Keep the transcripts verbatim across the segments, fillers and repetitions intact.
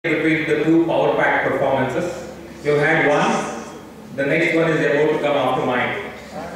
between the two power pack performances. You've had one, the next one is about to come after mine.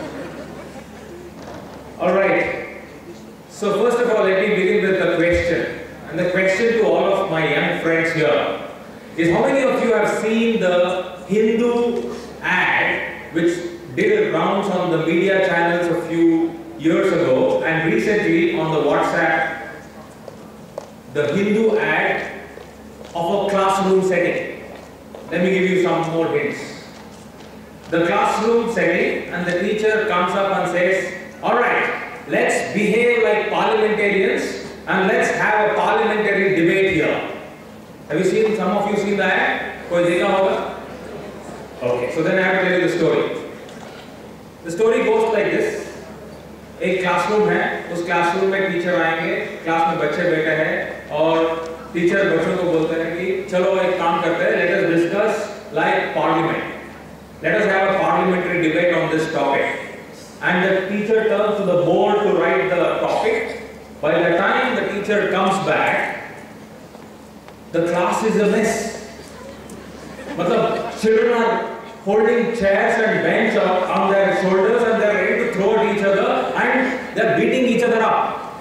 Alright, so first of all let me begin with the question. And the question to all of my young friends here is, how many of you have seen the Hindu ad which did rounds on the media channels a few years ago, and recently on the WhatsApp, the Hindu ad of a classroom setting? Let me give you some more hints. The classroom setting, and the teacher comes up and says, alright, let's behave like parliamentarians and let's have a parliamentary debate here. Have you seen, some of you seen the ad? Koi dekha hoga? Okay, so then I have to tell you the story. The story goes like this. एक classroom है, उस classroom में teacher आएंगे, class में बच्चे बैठे हैं और टीचर बच्चों को बोलते हैं कि चलो एक काम करते हैं, let us discuss like parliament. Let us have a parliamentary debate on this topic. And the teacher turns to the board to write the topic. By the time the teacher comes back, the class is a mess. मतलब children are holding chairs and bench on their shoulders and they are ready to throw at each other and they are beating each other up.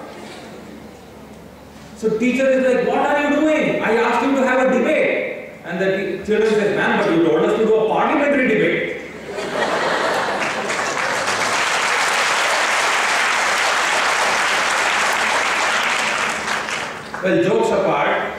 So teacher is like, what are you doing? I asked you to have a debate. And the children says, man, but you told us to do a parliamentary debate. Well, jokes apart,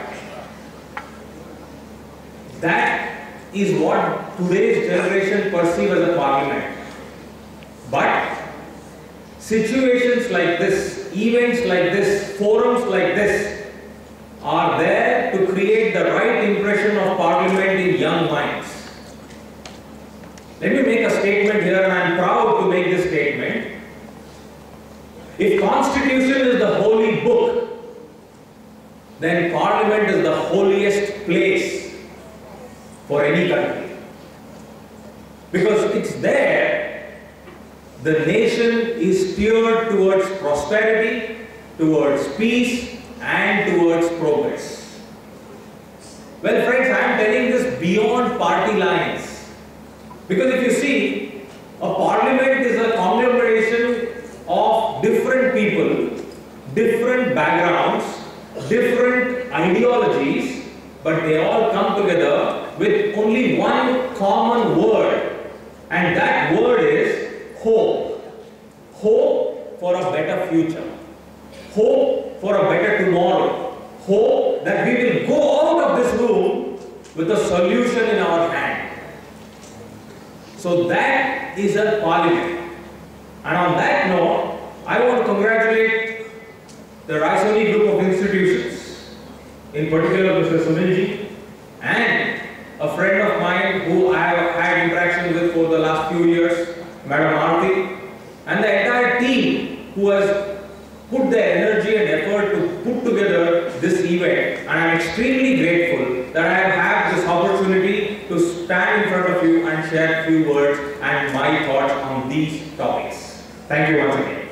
that is what today's generation perceive as a parliament. But situations like this, events like this, forums like this are there to create the right impression of parliament in young minds. Let me make a statement here, and I am proud to make this statement. If Constitution is the holy book, then Parliament is the holiest place for any country. Because it's there, the nation is steered towards prosperity, towards peace, and towards progress. Well, friends, I am telling this beyond party lines. Because if you see, a parliament is a conglomeration of different people, different backgrounds, different ideologies, but they all come together with only one common word, and that word is hope. Hope for a better future. Hope for a better tomorrow. Hope that we will go out of this room with a solution in our hand. So that is a parliament. And on that note, I want to congratulate the Raisoni group of institutions, in particular Mister Sunilji, and a friend of mine who I have had interaction with for the last few years, Madam Aarti, and the entire team who has put their energy and effort to put together this event. And I am extremely grateful that I have had this opportunity to stand in front of you and share a few words and my thoughts on these topics. Thank you once again.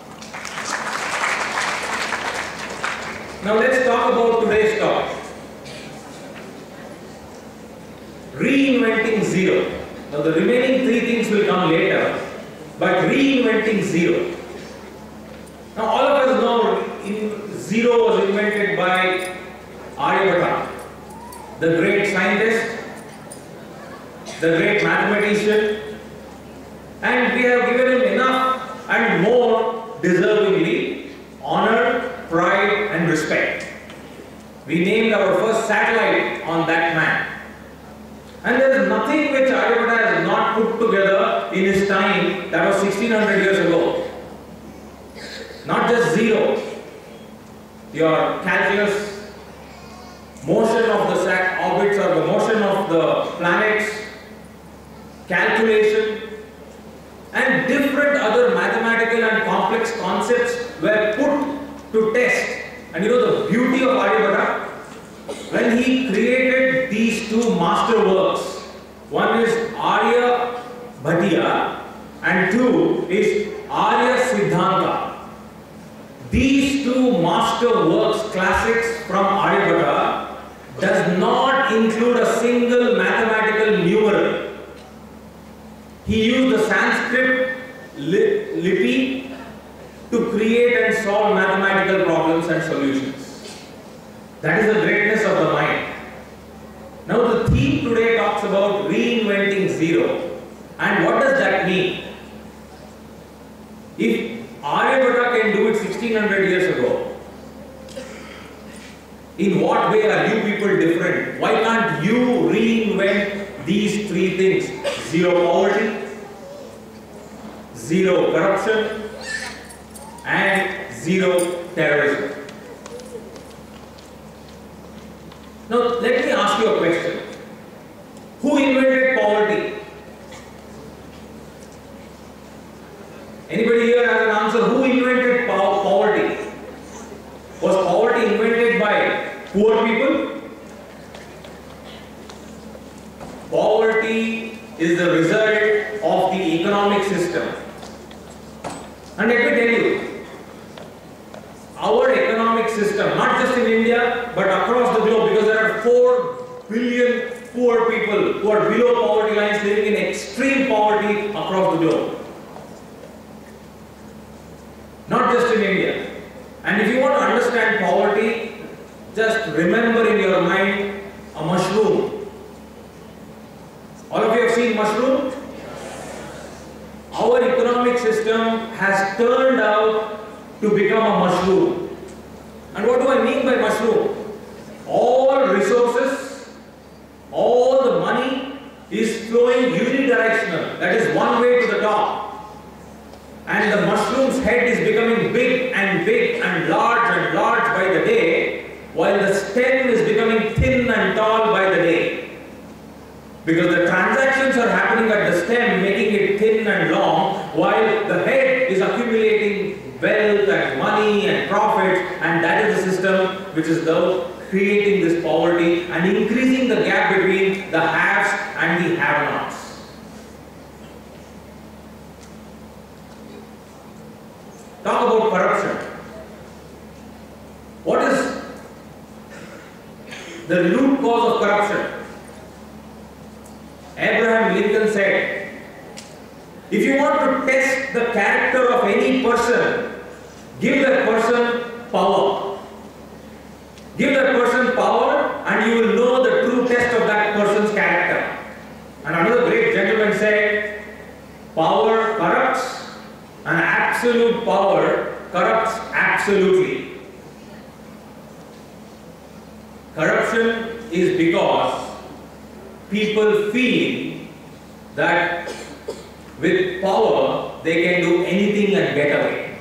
Now let's talk about today's topic. Reinventing zero. Now the remaining three things will come later, but reinventing zero. Now all of us know in zero was invented by Aryabhatta, the great scientist, the great mathematician, and we have given him enough and more deservingly honor, pride and respect. We named our first satellite on that man. And there is nothing which Aryabhatta has not put together in his time that was sixteen hundred years ago. Not just zero. Your calculus, motion of the sat orbits or the motion of the planets, calculation, and different other mathematical and complex concepts were put to test. And you know the beauty of Aryabhatta? When he created these two master works, one is Arya Bhattiya and two is Arya Siddhanta. These two master works, classics from Aryabhatta, does not include a single mathematical numeral. He used the Sanskrit lipi to create and solve mathematical problems and solutions. That is the greatness of the mind. Now the theme today talks about reinventing zero. And what does that mean? If Aryabhatta can do it sixteen hundred years ago, in what way are you people different? Why can't you reinvent these three things? Zero poverty, zero corruption, and zero terrorism. Now let me ask you a question. Who invented poverty? Anybody here has an answer? Who invented po poverty? Was poverty invented by poor people? Poverty is the result of the economic system. And let me tell you, our economic system, not just in India, but across the globe, because there are four billion poor people who are below poverty lines living in extreme poverty across the globe. Not just in India. And if you want to understand poverty, just remember in your mind a mushroom. All of you have seen mushroom? Our economic system has turned out to become a mushroom. And what do I mean by mushroom? All resources, all the money is flowing unidirectional. That is one way to the top. And the mushroom's head is becoming big and big and large and large by the day, while the stem is becoming thin and tall by the day. Because the transactions are happening at the stem, making it thin and long, while the head is accumulating wealth and money and profits, and that is the system which is the creating this poverty and increasing the gap between the haves and the have-nots. Talk about corruption. What is the root cause of corruption? Abraham Lincoln said, if you want to test the character of any person, give that person power. Give that person power and you will know the true test of that person's character. And another great gentleman said, power corrupts, and absolute power corrupts absolutely. Corruption is because people feel that with power they can do anything and get away.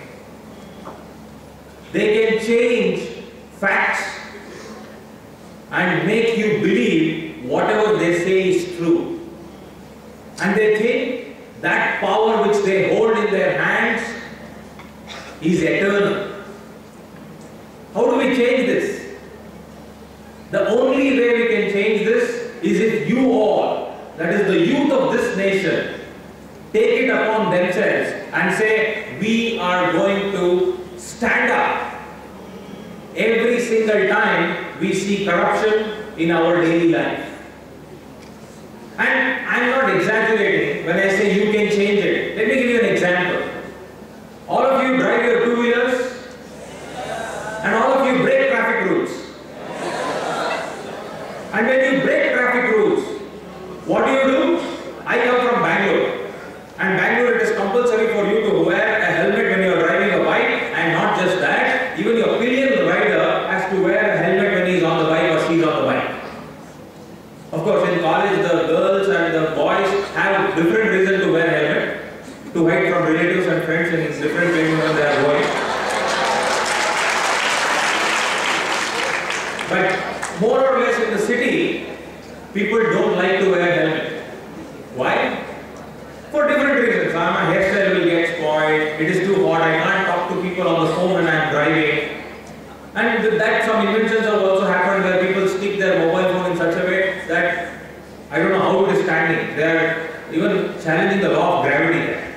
They can change facts and make you believe whatever they say is true. And they think that power which they hold in their hands is eternal. How do we change this? The only way we can change this is if you all, that is the youth of this nation, take it upon themselves and say, we are going to stand up every single time we see corruption in our daily life. And I am not exaggerating when I say you can change it. Let me give you an example. All of you drive your two-wheelers and all of you break traffic rules. And when you break traffic rules, what do you do? I come from Bangalore. And Bangalore, it is compulsory for you to wear a helmet when you are driving a bike, and not just that, even your pillion rider has to wear a helmet when he is on the bike or she is on the bike. Of course, in college, the girls and the boys have different reason to wear helmet, to hide from relatives and friends in different places when they are going. But more or less in the city, people don't like to wear helmet. Why? For different reasons. My hairstyle will get spoiled, it is too hot, I can't talk to people on the phone when I am driving. And with that, some inventions have also happened where people stick their mobile phone in such a way that I don't know how it is standing. They are even challenging the law of gravity there.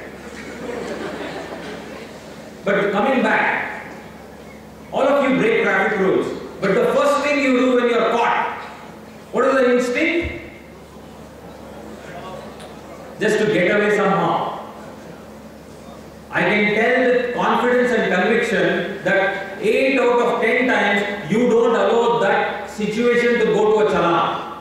But coming back, all of you break traffic rules. But the first thing you do when you are caught, what is the stick? Just to get away somehow. I can tell with confidence and conviction that eight out of ten times you don't allow that situation to go to a challan.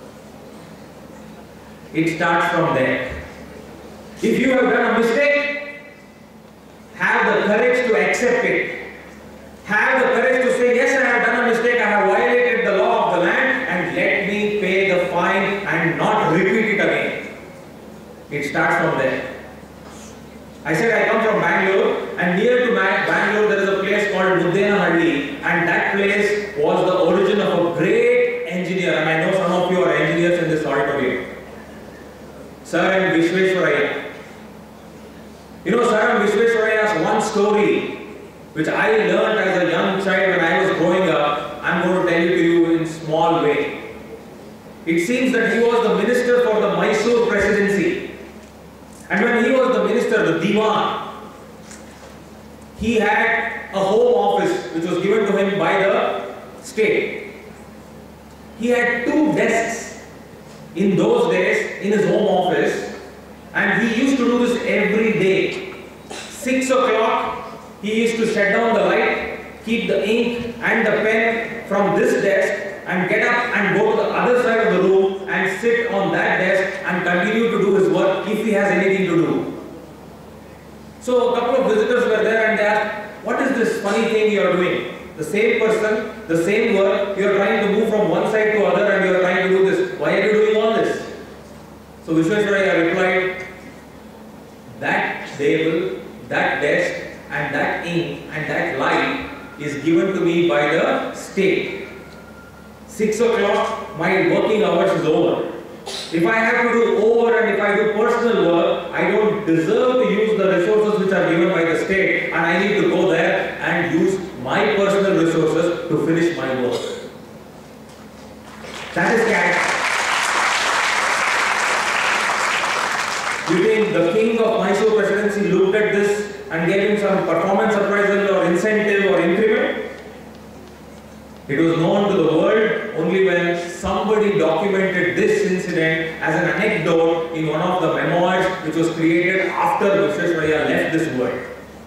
It starts from there. If you have done a mistake, have the courage to accept it. Have the courage to say, yes, I have done a mistake, I have violated the law of the land, and let me pay the fine and not repeat it again. It starts from there. I said I come from Bangalore, and near to Bangalore there is a place called Muddenahalli, and that place was the origin of a great engineer, and I know some of you are engineers in this auditorium. Sir M. Vishweshwaraya. You know, Sir M. Vishweshwaraya's one story, which I learned as a young child when I was growing up, I am going to tell it to you in small way. It seems that he was the minister for the Mysore presidency. And when he was the minister, the Diwan, he had a home office which was given to him by the state. He had two desks in those days in his home office, and he used to do this every day. Six o'clock, he used to shut down the light, keep the ink and the pen from this desk, and get up and go to the other side of the room and sit on that desk and continue to do his work if he has anything to do. So a couple of visitors were there and they asked, what is this funny thing you are doing? The same person, the same work, you are trying to move from one side to other and you are trying to do this. Why are you doing all this? So Vishweshwaraya replied, that table, that desk and that ink and that light is given to me by the state. Six o'clock, my working hours is over. If I have to do over and if I do personal work, I don't deserve to use the resources which are given by the state, and I need to go there and use my personal resources to finish my work. That is cash. You think the king of Mysore presidency looked at this and gave him some performance appraisal or incentive or increment? It was known to the world only when somebody documented this incident as an anecdote in one of the memoirs which was created after Vishweshwaraya left this world.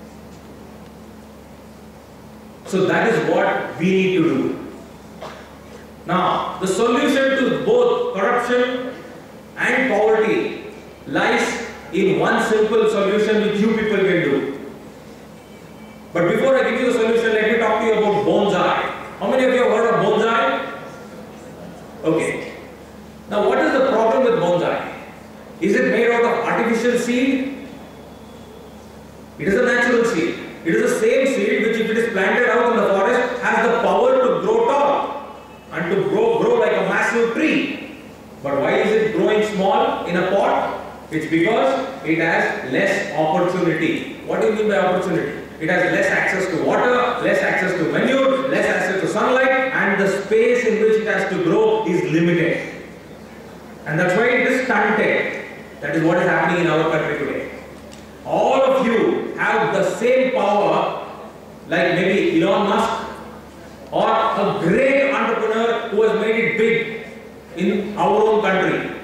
So that is what we need to do. Now, the solution to both corruption and poverty lies in one simple solution which you people can do. But before I give you the solution, let me talk to you about bonsai. How many of you have heard of bonsai? Okay. Now what is the problem with bonsai? Is it made out of artificial seed? It is a natural seed. It is the same seed which if it is planted out in the forest has the power to grow tall and to grow, grow like a massive tree. But why is it growing small in a pot? It's because it has less opportunity. What do you mean by opportunity? It has less access to water, less access to manure, less access to sunlight, and the space in which it has to grow is limited. And that's why it is stunted. That is what is happening in our country today. All of you have the same power like maybe Elon Musk or a great entrepreneur who has made it big in our own country.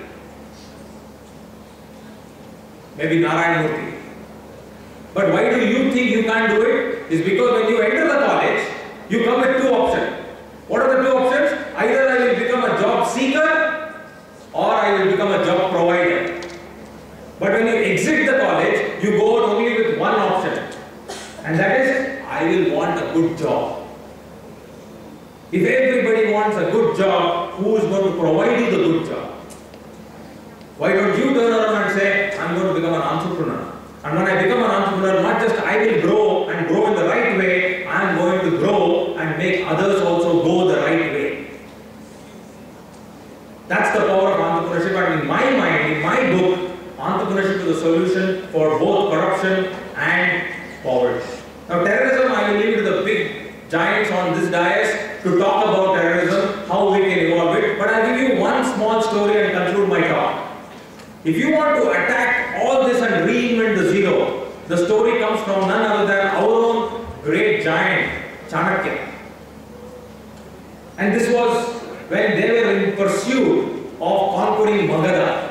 Maybe Narayana Murthy. But why do you think you can't do it? Is because when you enter the college, you come with two options. What are the two options? Either I will become a job seeker or I will become a job provider. But when you exit the college, you go out only with one option. And that is, I will want a good job. If everybody wants a good job, who is going to provide you the good job? Why don't you turn around and say, I am going to become an entrepreneur. And when I become an entrepreneur, not just I will grow and grow in the right way, I am going to grow and make others also go the right way. That's the power of entrepreneurship, and in my mind, in my book, entrepreneurship is a solution for both corruption and poverty. Now terrorism, I will leave it to the big giants on this dais to talk about terrorism, how we can evolve it, but I will give you one small story and conclude my talk. If you want to attack all this and reinvent the zero, the story comes from none other than our own great giant, Chanakya. And this was when they were in pursuit of conquering Magadha.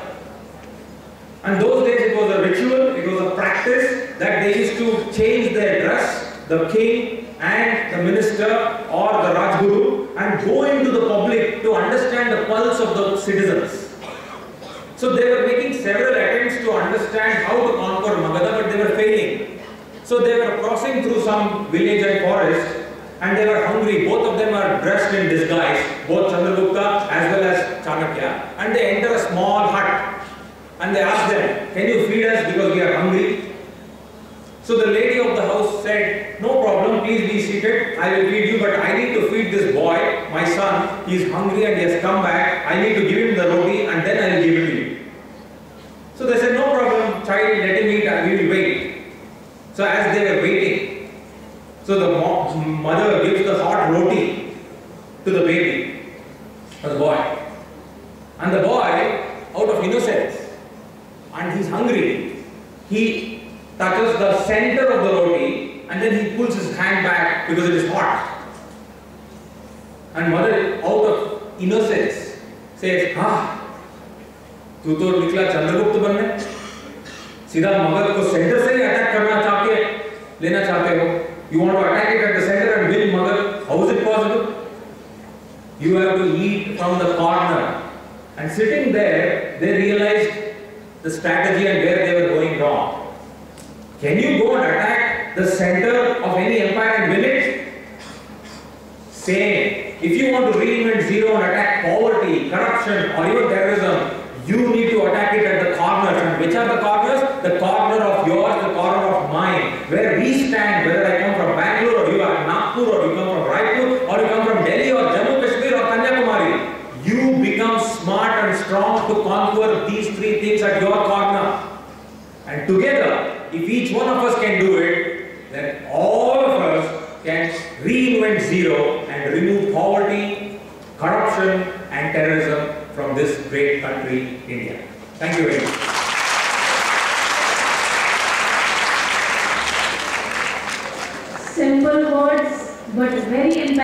And those days it was a ritual, it was a practice that they used to change their dress, the king and the minister or the Rajguru, and go into the public to understand the pulse of the citizens. So they were making several attempts to understand how to conquer Magadha, but they were failing. So they were crossing through some village and forest, and they were hungry. Both of them are dressed in disguise, both Chandragupta as well as Chanakya. And they enter a small hut, and they ask them, "Can you feed us because we are hungry?" So the lady of the house said, "No problem, please be seated. I will feed you, but I need to feed this boy, my son. He is hungry and he has come back. I need to give him the roti and then I will give it to you." So they said, "No problem, child, let him eat and we will wait." So as they were waiting, so the mo mother gives the hot roti to the baby, to the boy. And the boy, out of innocence, and he's hungry, he touches the center of the roti and then he pulls his hand back because it is hot. And mother, out of innocence, says, "Ah, तू तो निकला चंद्रगुप्त बनने, सीधा मगध को centre से ही attack करना चाहते लेना चाहते हो. You want to attack it at the center and win Magadha? How is it possible? You have to eat from the corner." And sitting there, they realized the strategy and where they were going wrong. Can you go and attack the center of any empire and win it? Same. If you want to reinvent zero and attack poverty, corruption, or even terrorism, you need to attack it at the corners. And which are the corners? The corner of yours, the corner of mine. Where we stand, whether I come from Bangalore, or you are Nagpur, or you come from Raipur, or you come from Delhi, or Jammu Kashmir, or Kanyakumari. You become smart and strong to conquer these three things at your corner. And together, if each one of us can do it, then all of us can reinvent zero and remove poverty, corruption, and terrorism from this great country, India. Thank you very much. Simple words, but very impactful.